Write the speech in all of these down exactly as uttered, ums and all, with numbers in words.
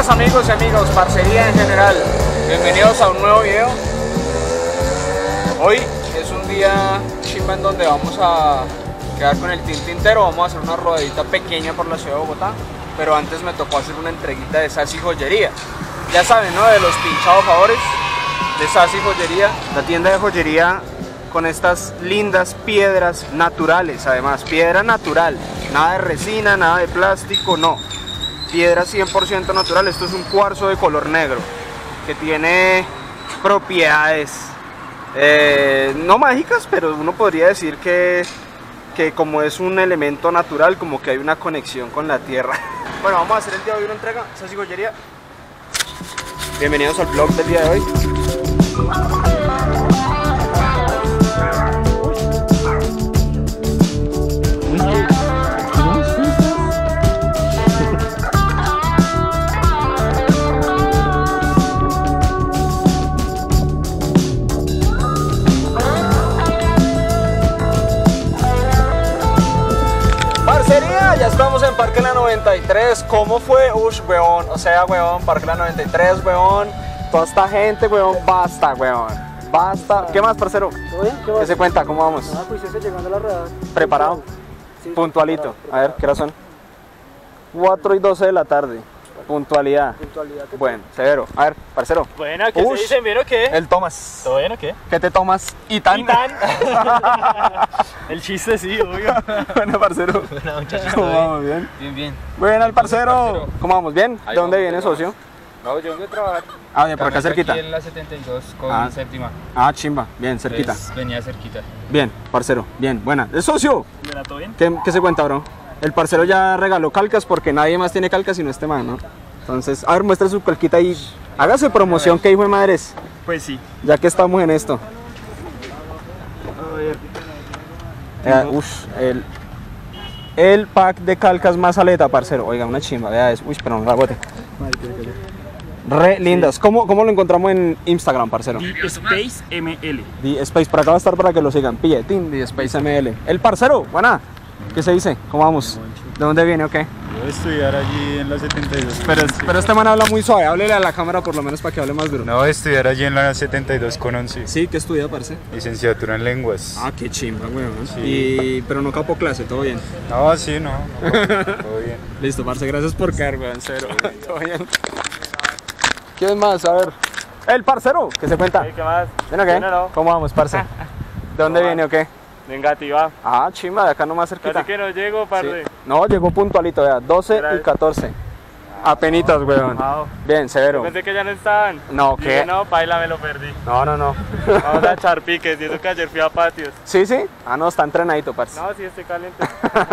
Buenas amigos y amigos, parcería en general, bienvenidos a un nuevo video. Hoy es un día chimba en donde vamos a quedar con el team tintero. Vamos a hacer una rodadita pequeña por la ciudad de Bogotá, pero antes me tocó hacer una entreguita de Sassy Joyería. Ya saben, ¿no? De los pinchados favores de Sassy Joyería, la tienda de joyería con estas lindas piedras naturales. Además, piedra natural, nada de resina, nada de plástico, no, piedra cien por ciento natural. Esto es un cuarzo de color negro que tiene propiedades eh, no mágicas, pero uno podría decir que, que como es un elemento natural, como que hay una conexión con la tierra. Bueno, vamos a hacer el día de hoy una entrega, Sassy Joyería. Bienvenidos al vlog del día de hoy. Ya estamos en Parque La noventa y tres. ¿Cómo fue? Ush, weón. O sea, weón, Parque La noventa y tres, weón. Toda esta gente, weón. Basta, weón. Basta. ¿Qué más, parcero? ¿Todo bien? ¿Qué, ¿Qué se cuenta? ¿Cómo vamos? Ah, pues ese llegando a la rueda. ¿Preparado? Sí, Puntualito. preparado, A ver, ¿qué hora son? cuatro y doce de la tarde. Puntualidad. Puntualidad. Bueno, severo. A ver, parcero. Bueno, ¿qué Ush, se dicen? ¿Bien o qué? El Tomás. ¿Todo bien o qué? ¿Qué te tomas? Y tan. ¿Y tan? El chiste sí, obvio. Bueno, parcero. Bueno, muchachos, ¿Cómo vamos? ¿Bien? Bien, bien. Bueno, el parcero. ¿Cómo vamos? ¿Bien? Ahí ¿De dónde vamos, viene, ahí vamos. socio? No, yo vengo a trabajar. Ah, de por acá Estamos cerquita. Aquí en la setenta y dos con Ah. séptima. Ah, chimba. Bien, cerquita. Entonces, venía cerquita. Bien, parcero. Bien, buena. ¿El socio? ¿De la todo bien? ¿Qué, qué se cuenta, bro? El parcero ya regaló calcas porque nadie más tiene calcas sino este man, ¿no? Entonces, a ver, muestra su calquita ahí. Hágase promoción, que hijo de madres, Pues sí. ya que estamos en esto. A ver. Eh, ush, el, el pack de calcas más aleta, parcero. Oiga, una chimba, vea eso. Uy, pero no la bote. Re lindas. ¿Cómo, ¿Cómo lo encontramos en Instagram, parcero? The Space M L. The Space, por acá va a estar para que lo sigan. Pille, Team The Space M L. El parcero, buena. ¿Qué se dice? ¿Cómo vamos? ¿De dónde viene o qué? Voy a estudiar allí en la setenta y dos. Pero, pero este man habla muy suave, háblele a la cámara por lo menos para que hable más duro. No, voy a estudiar allí en la setenta y dos con once. Sí, ¿qué estudia, parce? Licenciatura en lenguas. Ah, qué chimba, weón. Sí. Y, pero no capo clase, todo bien. No, sí, no. no, todo bien. Listo, parce, gracias por caer, weón, cero. Todo bien. ¿Quién más? A ver. El parcero, ¿qué se cuenta? ¿Qué más? ¿Bien o qué? Bien o no. ¿Cómo vamos, parce? ¿De dónde ¿Cómo viene o qué? Negativa. Ah, chimba, de acá nomás cerquita. Casi que no llego, parce. Sí. No, llegó puntualito, vea, doce y catorce. Apenitas, weón. Wow. Bien, severo. Pensé que ya no estaban. No, Dije, ¿qué? no, paila, me lo perdí. No, no, no. Vamos a echar piques, y eso que ayer fui a patios. ¿Sí, sí? Ah, no, está entrenadito, parce. No, sí, estoy caliente.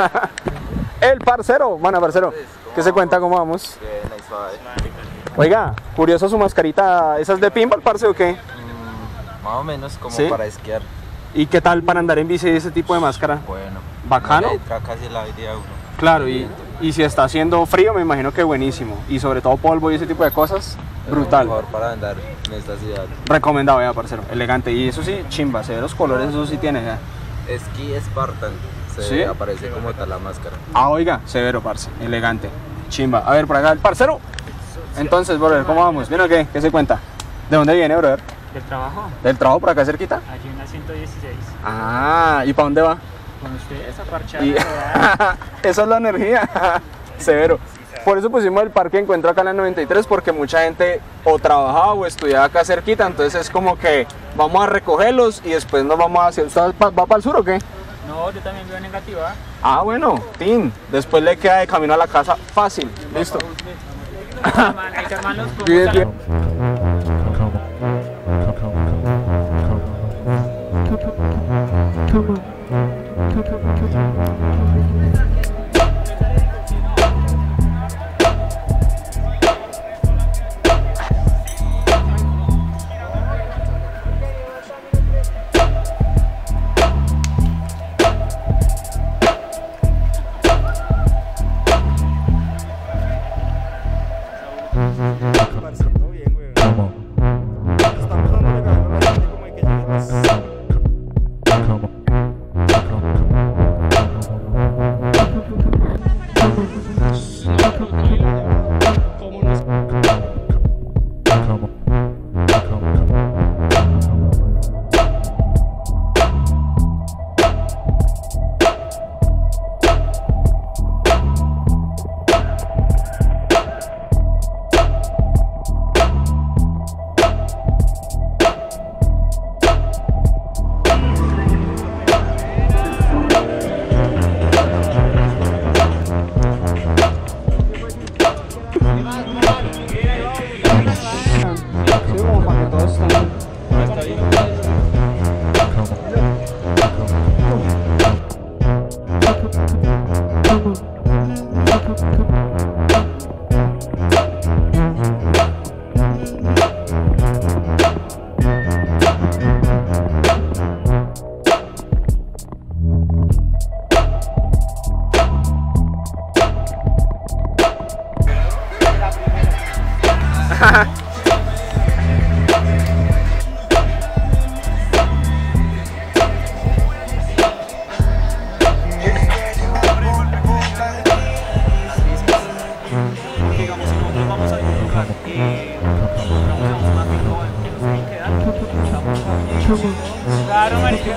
El parcero, bueno, parcero, ¿qué se cuenta? ¿Cómo vamos? Bien, ahí suave. Oiga, curiosa su mascarita, ¿esa es de pinball, parce, o qué? Mm, más o menos como ¿Sí? para esquiar. ¿Y qué tal para andar en bici ese tipo de máscara? Bueno. ¿Bacano? No le entra casi la vida a uno. Claro, y, y si está haciendo frío, me imagino que buenísimo. Y sobre todo polvo y ese tipo de cosas, Es brutal. lo mejor para andar en esta ciudad. Recomendado, ya, parcero, elegante. Y eso sí, chimba, se ve los colores, eso sí tiene, ya. Esquí Spartan. Se ¿Sí? aparece como tal la máscara. Ah, oiga, severo, parce, elegante, chimba. A ver, por acá, el parcero. Entonces, brother, ¿cómo vamos? ¿Bien o qué? ¿Qué se cuenta? ¿De dónde viene, brother? ¿Del trabajo? ¿Del trabajo por acá cerquita? Allí en la ciento dieciséis. Ah, ¿y para dónde va? Con ustedes a parchar. Y... Eso es la energía. Severo. Por eso pusimos el parque Encuentro acá en la noventa y tres, porque mucha gente o trabajaba o estudiaba acá cerquita, entonces es como que vamos a recogerlos y después nos vamos a hacer... ¿Usted va, va para el sur o qué? No, yo también vivo negativa. Ah, bueno, Tin. Después le queda de camino a la casa fácil. Listo. Hay hermanos, Bien, bien. Parce, todo bien, güey. Claro, marica.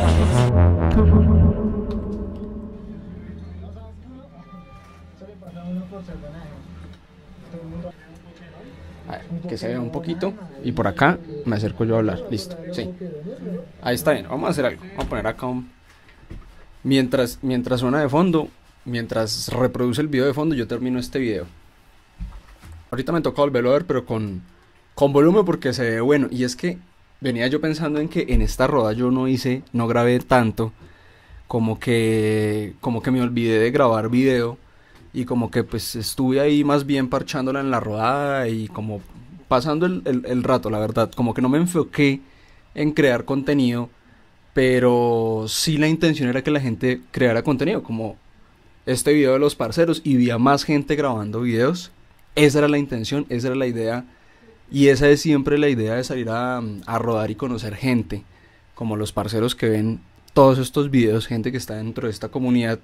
A ver, que se vea un poquito. Y por acá me acerco yo a hablar. Listo, sí. Ahí está bien. Vamos a hacer algo. Vamos a poner acá un... Mientras, mientras suena de fondo, mientras reproduce el video de fondo, yo termino este video. Ahorita me toca volverlo a ver, pero con, con volumen porque se ve bueno. Y es que venía yo pensando en que en esta roda yo no hice, no grabé tanto. Como que, como que me olvidé de grabar video. Y como que pues estuve ahí más bien parchándola en la rodada y como pasando el, el, el rato, la verdad. Como que no me enfoqué en crear contenido, pero sí la intención era que la gente creara contenido, como este video de los parceros, y vi a más gente grabando videos. Esa era la intención, esa era la idea, y esa es siempre la idea de salir a, a rodar y conocer gente, como los parceros que ven todos estos videos, gente que está dentro de esta comunidad.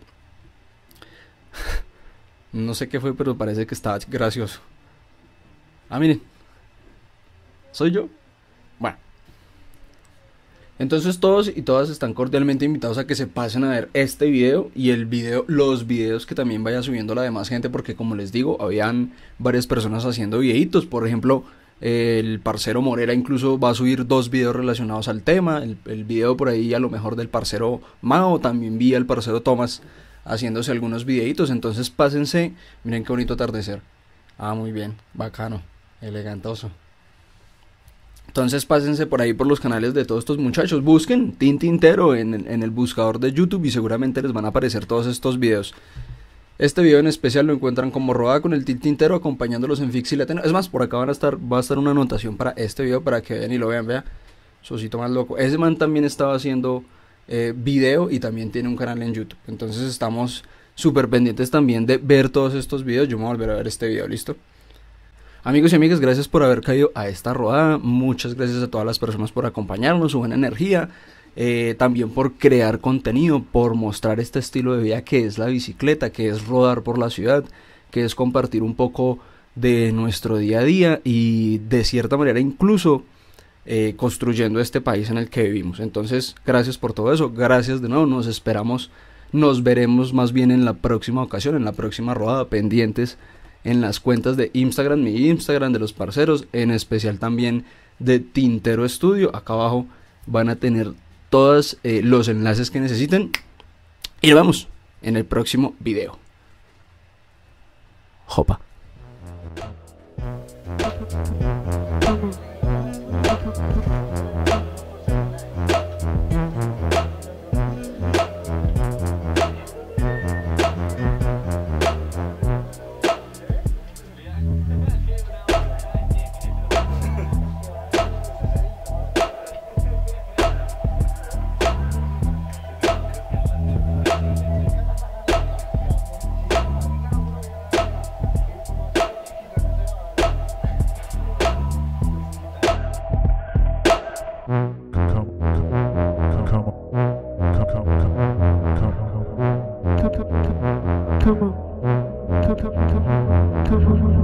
No sé qué fue, pero parece que estaba gracioso. Ah, miren. ¿Soy yo? Bueno. Entonces todos y todas están cordialmente invitados a que se pasen a ver este video y el video, los videos que también vaya subiendo la demás gente, porque como les digo, habían varias personas haciendo videitos. Por ejemplo, el parcero Morera incluso va a subir dos videos relacionados al tema. El, el video por ahí a lo mejor del parcero Mao, también vi al parcero Tomás haciéndose algunos videitos. Entonces pásense, miren qué bonito atardecer. Ah, muy bien, bacano, elegantoso. Entonces pásense por ahí por los canales de todos estos muchachos. Busquen Tin Tintero en, en el buscador de YouTube y seguramente les van a aparecer todos estos videos. Este video en especial lo encuentran como Rodada con el Tin Tintero, acompañándolos en Fix y Latino. Es más, por acá van a estar, va a estar una anotación para este video para que vean y lo vean. Vea, Sosito más loco. Ese man también estaba haciendo eh, video y también tiene un canal en YouTube. Entonces estamos súper pendientes también de ver todos estos videos. Yo me voy a volver a ver este video, ¿listo? Amigos y amigas, gracias por haber caído a esta rodada. Muchas gracias a todas las personas por acompañarnos, su buena energía, eh, también por crear contenido, por mostrar este estilo de vida que es la bicicleta, que es rodar por la ciudad, que es compartir un poco de nuestro día a día y de cierta manera incluso eh, construyendo este país en el que vivimos. Entonces, gracias por todo eso, gracias de nuevo, nos esperamos, nos veremos más bien en la próxima ocasión, en la próxima rodada, pendientes en las cuentas de Instagram, mi Instagram, de los parceros, en especial también de Tintero Studio. Acá abajo van a tener todos eh, los enlaces que necesiten. Y nos vemos en el próximo video. Jopa. Come on. Come on. Come on. Come on.